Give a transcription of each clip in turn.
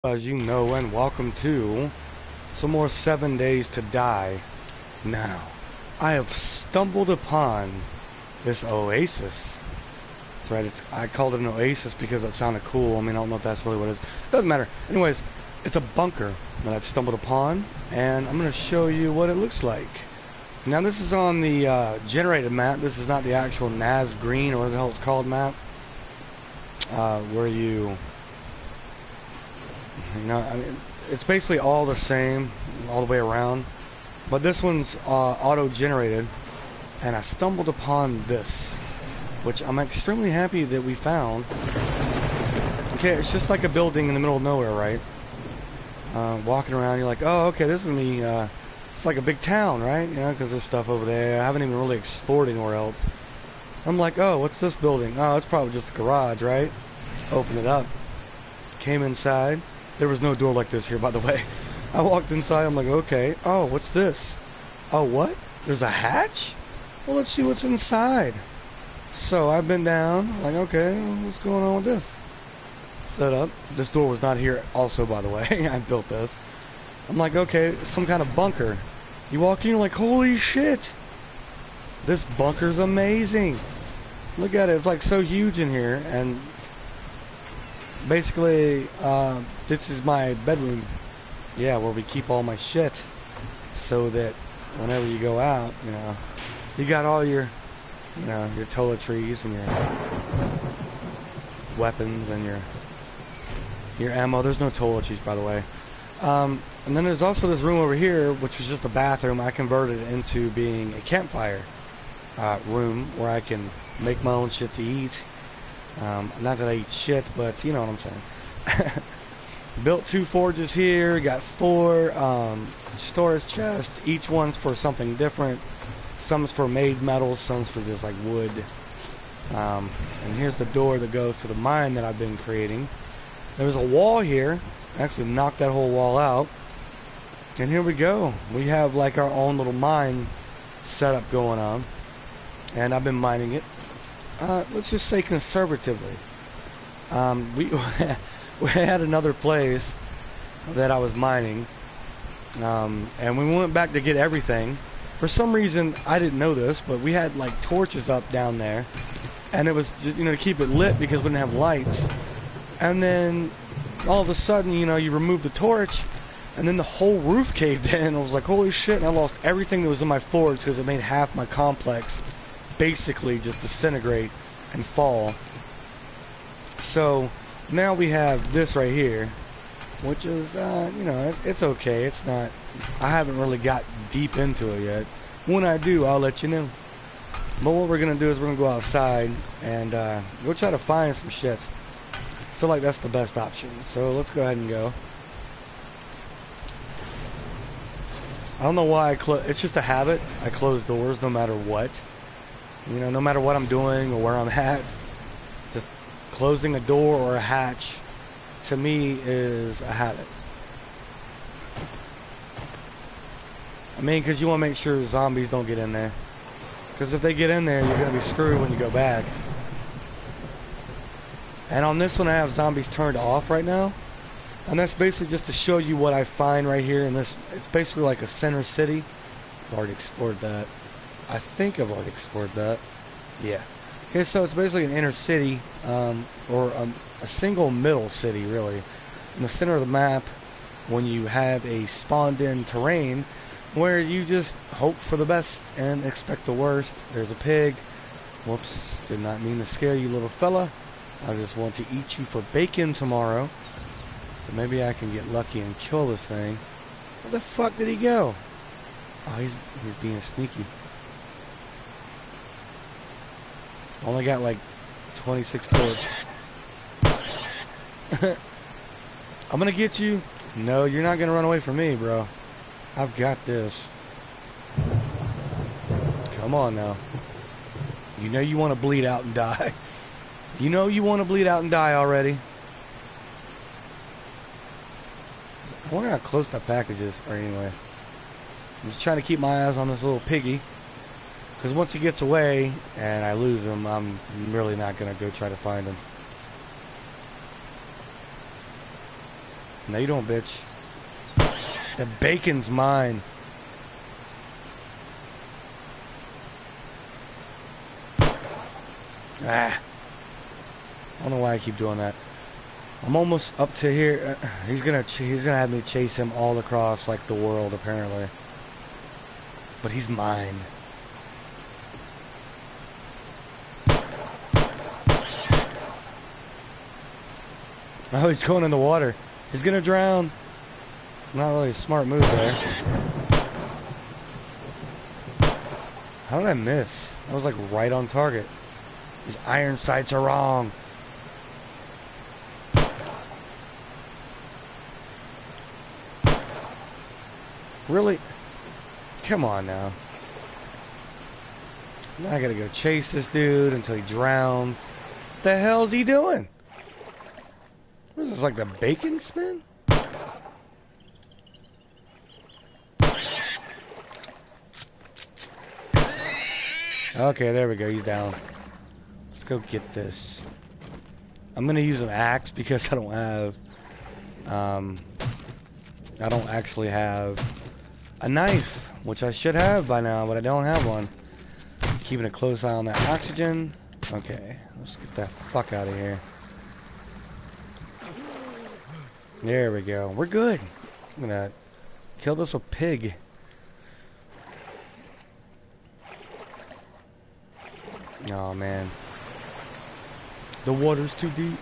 As you know, and welcome to some more 7 Days to Die. Now, I have stumbled upon this oasis. That's right, I called it an oasis because it sounded cool. I mean, I don't know if that's really what it is. Doesn't matter. Anyways, it's a bunker that I've stumbled upon, and I'm going to show you what it looks like. Now, this is on the generated map. This is not the actual Naz Green, or what the hell it's called map. Where you know, I mean, it's basically all the same all the way around, but this one's auto-generated, and I stumbled upon this, which I'm extremely happy that we found. Okay, it's just like a building in the middle of nowhere, right? Walking around, you're like, oh, okay, this is me. It's like a big town, right? You know, because there's stuff over there. I haven't even really explored anywhere else. I'm like, oh, what's this building? Oh, it's probably just a garage, right? Open it up. Came inside. There was no door like this here, by the way. I walked inside, I'm like, okay. Oh, what's this? Oh, what? There's a hatch? Well, let's see what's inside. So I've been down, like, okay, what's going on with this? Set up. This door was not here also, by the way. I built this. I'm like, okay, some kind of bunker. You walk in, you're like, holy shit. This bunker's amazing. Look at it, it's like so huge in here, and basically, this is my bedroom. Yeah, where we keep all my shit, so that whenever you go out, you know, you got all your, you know, your toiletries and your weapons and your ammo. There's no toiletries, by the way. And then there's also this room over here, which was just a bathroom. I converted it into being a campfire room where I can make my own shit to eat. Not that I eat shit, but you know what I'm saying. Built 2 forges here, got 4 storage chests. Each one's for something different. Some's for made metal, some's for just like wood. And here's the door that goes to the mine that I've been creating. There's a wall here. I actually knocked that whole wall out. And here we go. We have like our own little mine setup going on. And I've been mining it. Let's just say conservatively. We had another place that I was mining, and we went back to get everything. For some reason, I didn't know this, but we had like torches up down there, and it was just, you know, to keep it lit because we didn't have lights. And then all of a sudden, you know, you remove the torch, and then the whole roof caved in. I was like, holy shit! And I lost everything that was in my forge because it made half my complex basically just disintegrate and fall. So now we have this right here, which is you know, it's okay. It's not, I haven't really got deep into it yet. When I do, I'll let you know. But what we're gonna do is we're gonna go outside and go try to find some shit. I feel like that's the best option, so let's go ahead and go. I don't know why it's just a habit. I close doors no matter what. You know, no matter what I'm doing or where I'm at, just closing a door or a hatch, to me, is a habit. I mean, because you want to make sure zombies don't get in there. Because if they get in there, you're going to be screwed when you go back. And on this one, I have zombies turned off right now. And that's basically just to show you what I find right here in this. It's basically like a center city. I've already explored that. I think I've already explored that. Yeah. Okay, so it's basically an inner city, or a single middle city, really. In the center of the map, when you have a spawned-in terrain, where you just hope for the best and expect the worst. There's a pig. Whoops, did not mean to scare you, little fella. I just want to eat you for bacon tomorrow. So maybe I can get lucky and kill this thing. Where the fuck did he go? Oh, he's being sneaky. Only got like 26 bullets. I'm gonna get you. No, you're not gonna run away from me, bro. I've got this. Come on now. You know you want to bleed out and die. You know you want to bleed out and die already. I wonder how close that package is. Or anyway, I'm just trying to keep my eyes on this little piggy. Because once he gets away and I lose him, I'm really not going to go try to find him. No, you don't, bitch. The bacon's mine. Ah. I don't know why I keep doing that. I'm almost up to here. He's gonna have me chase him all across like the world apparently. But he's mine. Oh, he's going in the water. He's gonna drown. Not really a smart move there. How did I miss? I was like right on target. These iron sights are wrong. Really? Come on now. Now I gotta go chase this dude until he drowns. What the hell's he doing? What is this, like the bacon spin? Okay, there we go. He's down. Let's go get this. I'm gonna use an axe because I don't actually have a knife, which I should have by now, but I don't have one. Keeping a close eye on that oxygen. Okay, let's get that fuck out of here. There we go. We're good. I'm gonna kill this with pig. Oh man. The water's too deep.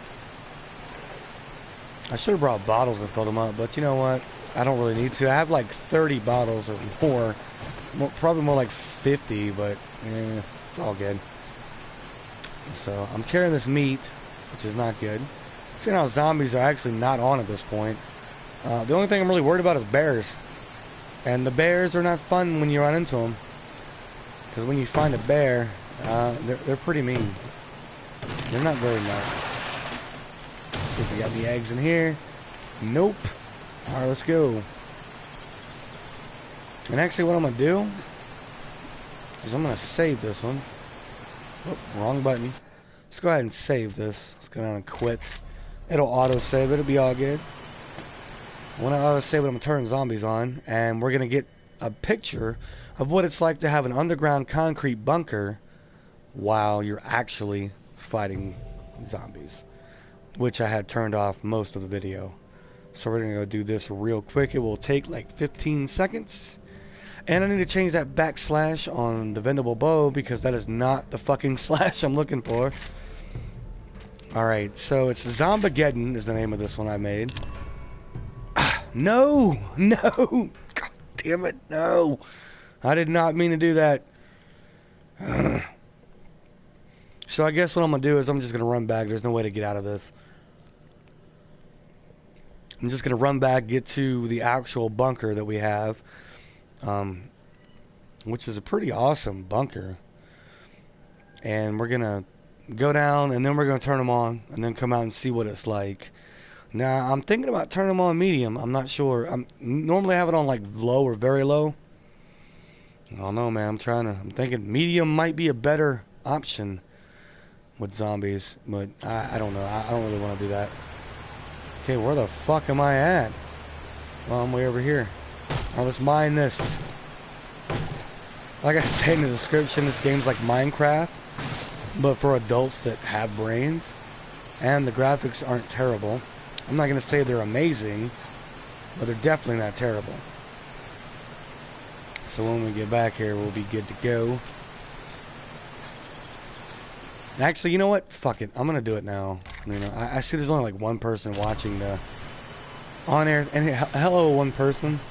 I should have brought bottles and filled them up, but you know what? I don't really need to. I have like 30 bottles or more, probably more like 50, but it's all good. So I'm carrying this meat, which is not good. Seeing how zombies are actually not on at this point. The only thing I'm really worried about is bears. And the bears are not fun when you run into them. Because when you find a bear, they're pretty mean. They're not very nice. See if we got any eggs in here. Nope. Alright, let's go. And actually what I'm going to do is I'm going to save this one. Oh, wrong button. Let's go ahead and save this. Let's go down and quit. It'll auto-save. It'll be all good. When I auto-save it, I'm going to turn zombies on. And we're going to get a picture of what it's like to have an underground concrete bunker while you're actually fighting zombies. Which I had turned off most of the video. So we're going to go do this real quick. It will take like 15 seconds. And I need to change that backslash on the Vendable Bow because that is not the fucking slash I'm looking for. Alright, so it's Zombageddon is the name of this one I made. No! No! God damn it, no! I did not mean to do that. So I guess what I'm going to do is I'm just going to run back. There's no way to get out of this. I'm just going to run back, get to the actual bunker that we have. Which is a pretty awesome bunker. And we're going to go down, and then we're going to turn them on, and then come out and see what it's like. Now, I'm thinking about turning them on medium. I'm not sure. I'm normally have it on like low or very low. I don't know, man. I'm thinking medium might be a better option with zombies, but I don't know. I don't really want to do that. Okay, where the fuck am I at? Well, I'm way over here. Oh, let's mine this. Like I said in the description, this game's like Minecraft, but for adults that have brains. And the graphics aren't terrible. I'm not going to say they're amazing, but they're definitely not terrible. So when we get back here, we'll be good to go. Actually, you know what? Fuck it. I'm going to do it now. You know, I see there's only like one person watching the on air. And hello, one person.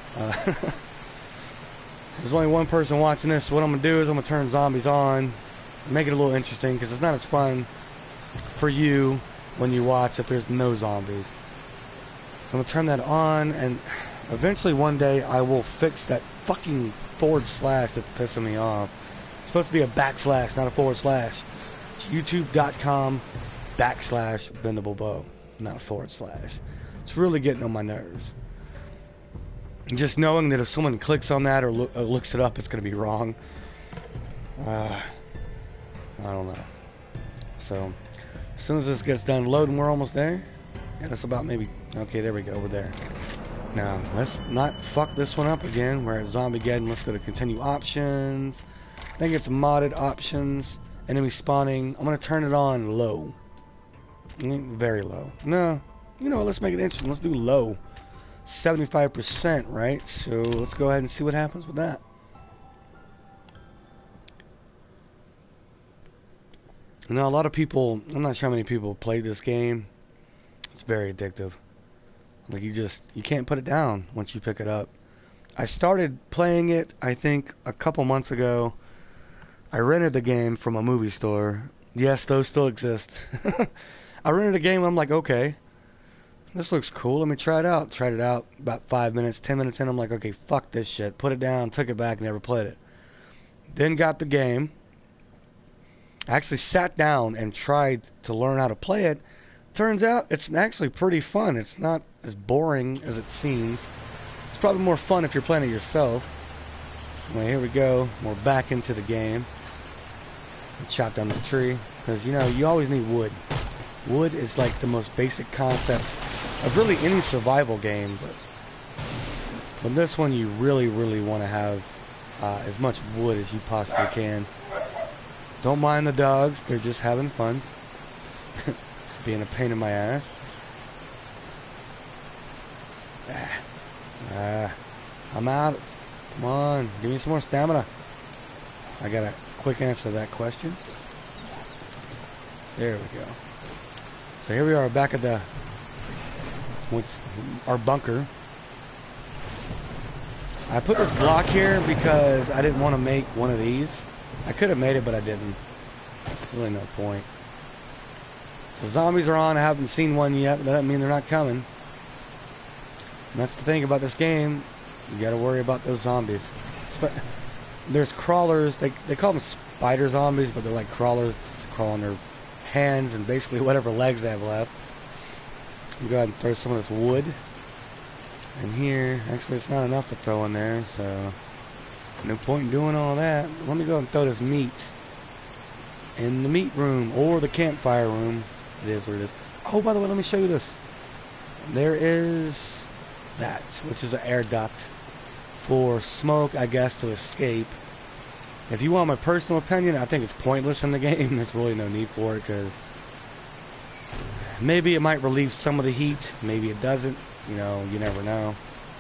There's only one person watching this. So what I'm going to do is I'm going to turn zombies on. Make it a little interesting because it's not as fun for you when you watch if there's no zombies. So I'm going to turn that on, and eventually one day I will fix that fucking / that's pissing me off. It's supposed to be a backslash, not a /. It's youtube.com/Vendable Bow, not /. It's really getting on my nerves. And just knowing that if someone clicks on that or looks it up, it's going to be wrong. I don't know. So, as soon as this gets done loading, we're almost there. Yeah, that's about maybe... Okay, there we go, over there. Now, let's not fuck this one up again. We're at Zombiegeddon. Let's go to continue options. I think it's modded options. Enemy spawning. I'm going to turn it on low. Very low. No. You know, let's make it interesting. Let's do low. 75%, right? So let's go ahead and see what happens with that. Now, a lot of people, I'm not sure how many people played this game. It's very addictive. Like, you can't put it down once you pick it up. I started playing it, I think, a couple months ago. I rented the game from a movie store. Yes, those still exist. I rented a game and I'm like, okay, this looks cool. Let me try it out. Tried it out about 5 minutes, 10 minutes in. I'm like, okay, fuck this shit. Put it down, took it back, never played it. Then got the game. I actually sat down and tried to learn how to play it. Turns out it's actually pretty fun. It's not as boring as it seems. It's probably more fun if you're playing it yourself. Well, here we go. We're back into the game. Chop down this tree. Because, you know, you always need wood. Wood is like the most basic concept of really any survival game. But this one, you really, really want to have as much wood as you possibly can. Don't mind the dogs. They're just having fun. Being a pain in my ass. I'm out. Come on. Give me some more stamina. I got a quick answer to that question. There we go. So here we are back at our bunker. I put this block here because I didn't want to make one of these. I could have made it, but I didn't. Really no point. The zombies are on. I haven't seen one yet, but that doesn't mean they're not coming. And that's the thing about this game. You gotta worry about those zombies. But there's crawlers. They call them spider zombies, but they're like crawlers. Just crawl on their hands and basically whatever legs they have left. You go ahead and throw some of this wood in here. Actually, it's not enough to throw in there, so no point in doing all that. Let me go and throw this meat in the meat room or the campfire room. It is what it is. Oh, by the way, let me show you this. There is that, which is an air duct for smoke, I guess, to escape. If you want my personal opinion, I think it's pointless in the game. There's really no need for it because maybe it might relieve some of the heat. Maybe it doesn't. You know, you never know.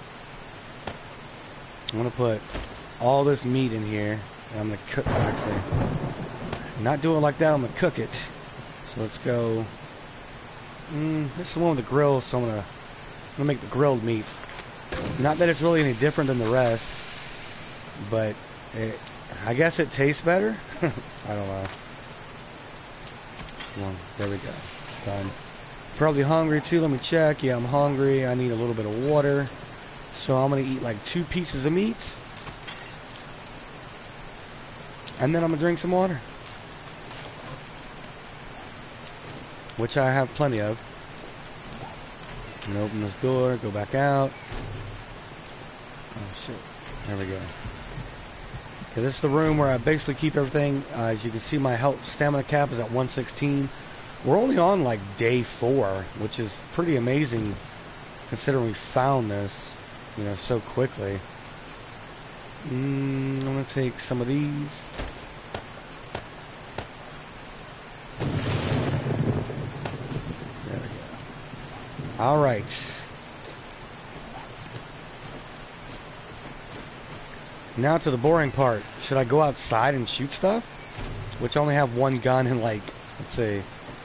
I'm going to put all this meat in here. And I'm going to cook it, actually. Not do it like that. I'm going to cook it. So let's go. This is the one with the grill, so I'm going to make the grilled meat. Not that it's really any different than the rest, but I guess it tastes better. I don't know. Come on, there we go. Done. Probably hungry too. Let me check. Yeah, I'm hungry. I need a little bit of water. So I'm going to eat like 2 pieces of meat. And then I'm going to drink some water. Which I have plenty of. I'm going to open this door, go back out. Oh shit. There we go. Okay, this is the room where I basically keep everything. As you can see, my health stamina cap is at 116. We're only on like day 4, which is pretty amazing considering we found this, you know, so quickly. I'm going to take some of these. There we go. Alright. Now to the boring part. Should I go outside and shoot stuff? Which I only have one gun and like, let's see,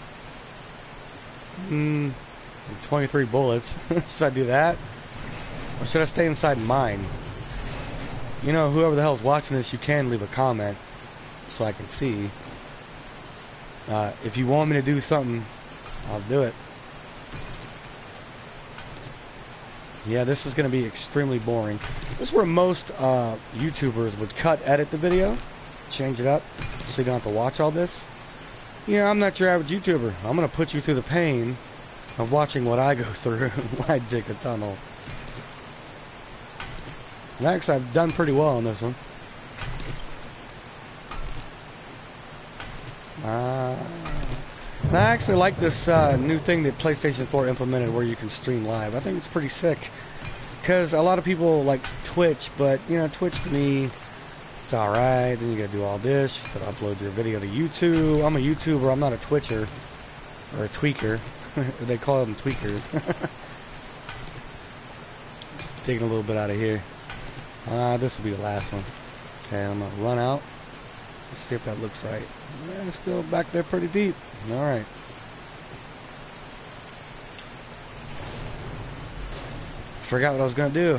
23 bullets. Should I do that? Or should I stay inside mine? You know, whoever the hell's watching this, you can leave a comment so I can see. If you want me to do something, I'll do it. Yeah, this is going to be extremely boring. This is where most YouTubers would edit the video, change it up, so you don't have to watch all this. Yeah, I'm not your average YouTuber. I'm going to put you through the pain of watching what I go through when I dig a tunnel. And actually, I've done pretty well on this one. I actually like this new thing that PlayStation 4 implemented where you can stream live. I think it's pretty sick. Because a lot of people like Twitch, but, you know, Twitch to me, it's alright. Then you gotta do all this to upload your video to YouTube. I'm a YouTuber, I'm not a Twitcher. Or a tweaker. They call them tweakers. Taking a little bit out of here. This will be the last one. Okay, I'm gonna run out. Let's see if that looks right. Yeah, it's still back there pretty deep. Alright. Forgot what I was gonna do.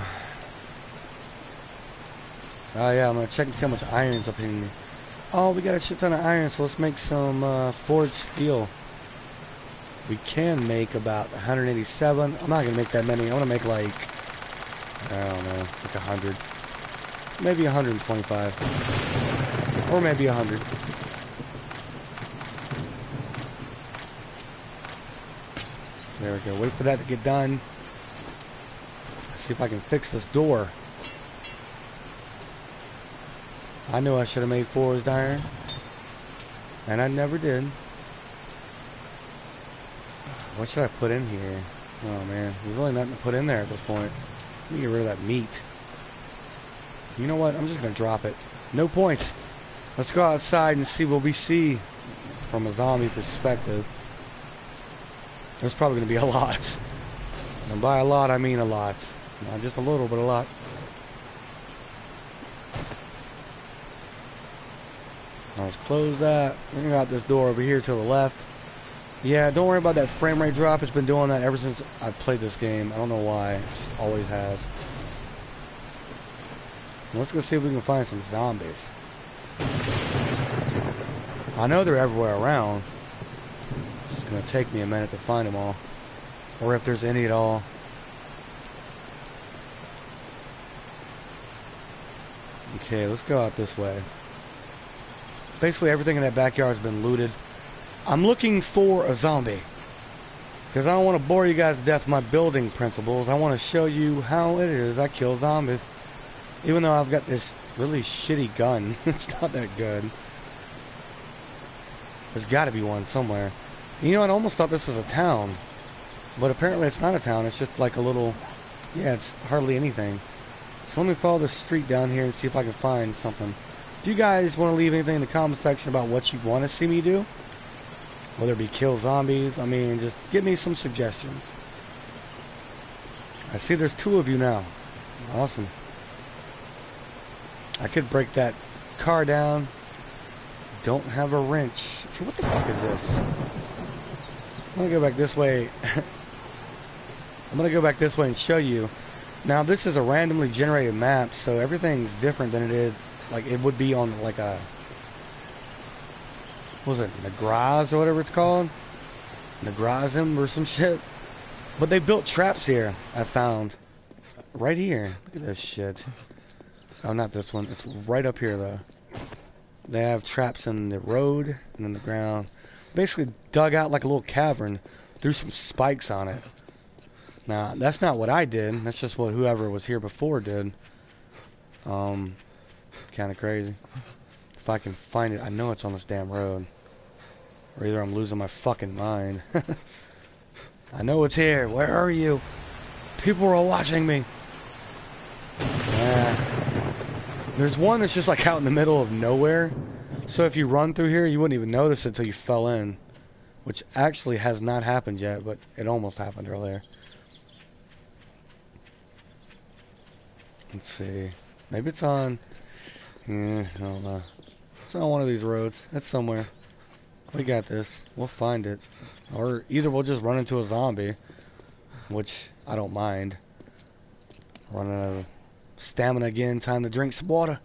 Oh yeah, I'm gonna check and see how much iron's up in me. Oh, we got a shit ton of iron, so let's make some forged steel. We can make about 187. I'm not gonna make that many. I wanna make like, I don't know, like 100. Maybe 125. Or maybe 100. There we go. Wait for that to get done. See if I can fix this door. I knew I should have made forged iron. And I never did. What should I put in here? Oh man, there's really nothing to put in there at this point. Let me get rid of that meat. You know what? I'm just gonna drop it. No point. Let's go outside and see what we see from a zombie perspective. There's probably gonna be a lot. And by a lot, I mean a lot. Not just a little, but a lot. Now let's close that. We got this door over here to the left. Yeah, don't worry about that frame rate drop. It's been doing that ever since I've played this game. I don't know why. It just always has. Let's go see if we can find some zombies. I know they're everywhere around. It's just gonna take me a minute to find them all. Or if there's any at all. Okay, let's go out this way. Basically everything in that backyard has been looted. I'm looking for a zombie. Because I don't want to bore you guys to death with my building principles. I want to show you how it is I kill zombies. Even though I've got this really shitty gun. It's not that good. There's got to be one somewhere. You know, I almost thought this was a town. But apparently it's not a town. It's just like a little... Yeah, it's hardly anything. So let me follow this street down here and see if I can find something. If you guys want to leave anything in the comment section about what you want to see me do, whether it be kill zombies, I mean, just give me some suggestions. I see there's 2 of you now. Awesome. I could break that car down. Don't have a wrench. Okay, what the fuck is this? I'm gonna go back this way. I'm gonna go back this way and show you. Now this is a randomly generated map, so everything's different than it is, like it would be on like a, what was it, Negraz or whatever it's called? Negrazim or some shit. But they built traps here, I found. Right here. Look at this shit. Oh, not this one. It's right up here though. They have traps in the road and in the ground. Basically dug out like a little cavern, threw some spikes on it. Now, that's not what I did. That's just what whoever was here before did. Kind of crazy. If I can find it, I know it's on this damn road. Or either I'm losing my fucking mind. I know it's here. Where are you? People are watching me. There's one that's just like out in the middle of nowhere. So if you run through here, you wouldn't even notice it until you fell in. Which actually has not happened yet, but it almost happened earlier. Let's see. Maybe it's on... I don't know. It's on one of these roads. It's somewhere. We got this. We'll find it. Or either we'll just run into a zombie. Which I don't mind. Running out of stamina again. Time to drink some water.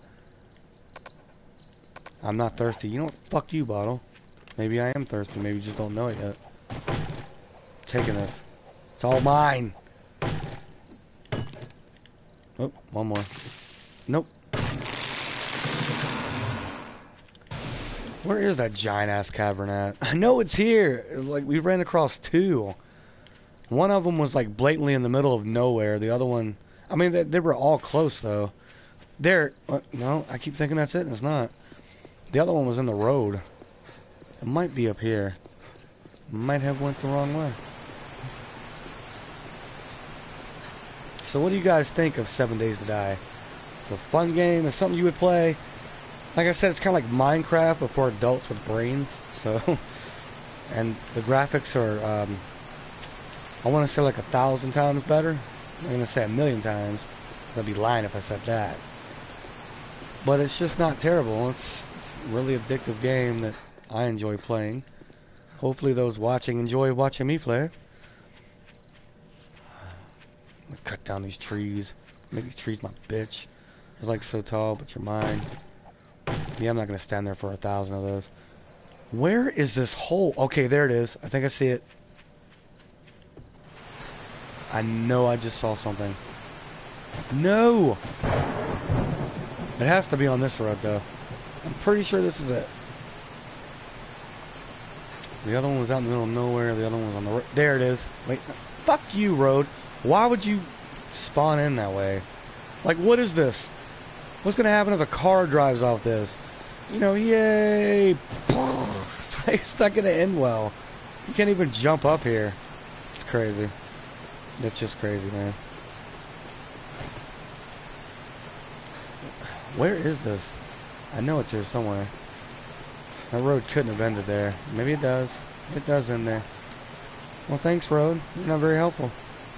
I'm not thirsty. You know what? Fuck you, bottle. Maybe I am thirsty. Maybe you just don't know it yet. Taking this. It's all mine. Oh, one more. Nope. Where is that giant-ass cavern at? I know it's here. Like, we ran across 2. One of them was, like, blatantly in the middle of nowhere. The other one... I mean, they were all close, though. There... no, I keep thinking that's it, and it's not. The other one was in the road. It might be up here. might have went the wrong way. So what do you guys think of 7 Days to Die? It's a fun game. It's something you would play. Like I said, it's kind of like Minecraft, but for adults with brains. So, and the graphics are, I want to say like 1,000 times better. I'm going to say 1,000,000 times. I'd be lying if I said that. But it's just not terrible. It's a really addictive game that I enjoy playing. Hopefully those watching enjoy watching me play it. I'm gonna cut down these trees. Make these trees my bitch. They're like so tall, but you're mine. Yeah, I'm not gonna stand there for 1,000 of those. Where is this hole? Okay, there it is. I think I see it. I know I just saw something. No! It has to be on this road, though. I'm pretty sure this is it. The other one was out in the middle of nowhere. The other one was on the road. There it is. Wait. Fuck you, road. Why would you spawn in that way? Like, what is this? What's going to happen if a car drives off this? You know, yay! It's not going to end well. You can't even jump up here. It's crazy. It's just crazy, man. Where is this? I know it's here somewhere. That road couldn't have ended there. Maybe it does. It does end there. Well, thanks, road. You're not very helpful.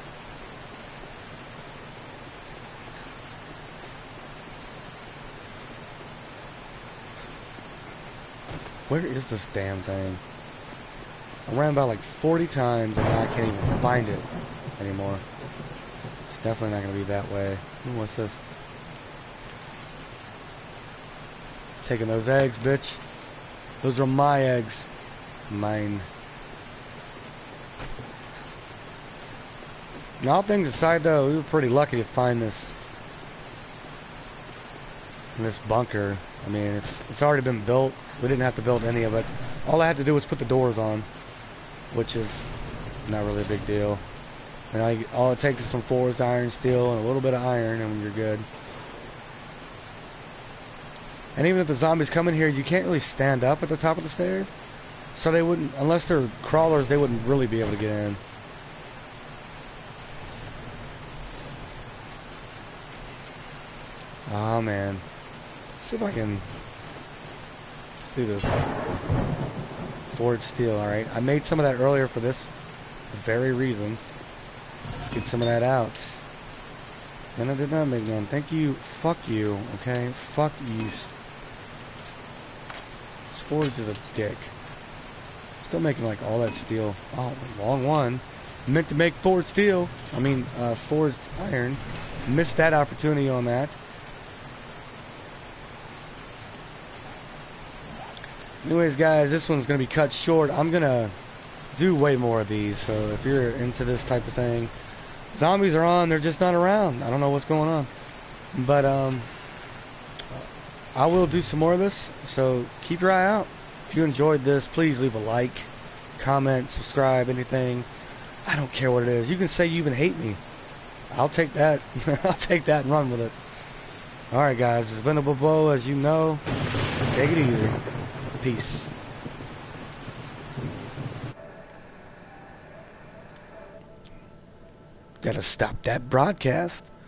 Where is this damn thing? I ran about like 40 times and now I can't even find it anymore. It's definitely not going to be that way. Ooh, what's this? Taking those eggs, bitch. Those are my eggs. Mine. Now, all things aside, though, we were pretty lucky to find this bunker. I mean, it's already been built. We didn't have to build any of it. All I had to do was put the doors on, which is not really a big deal. And all it takes is some forged iron, steel, and a little bit of iron, and you're good. And even if the zombies come in here, you can't really stand up at the top of the stairs. So they wouldn't, unless they're crawlers, they wouldn't really be able to get in. Oh man. Let's see if I can do this. Forged steel, alright. I made some of that earlier for this very reason. Let's get some of that out. And I did not make none. Thank you. Fuck you, okay? Fuck you. Forged is a dick. Still making like all that steel. Oh, wrong one. Meant to make forged steel. I mean, forged iron. Missed that opportunity on that. Anyways, guys, this one's going to be cut short. I'm going to do way more of these. So if you're into this type of thing, zombies are on. They're just not around. I don't know what's going on. But, I will do some more of this, so keep your eye out. If you enjoyed this, please leave a like, comment, subscribe, anything. I don't care what it is. You can say you even hate me. I'll take that. I'll take that and run with it. Alright guys, it's Vendable Bow, as you know. Take it easy. Peace. Gotta stop that broadcast.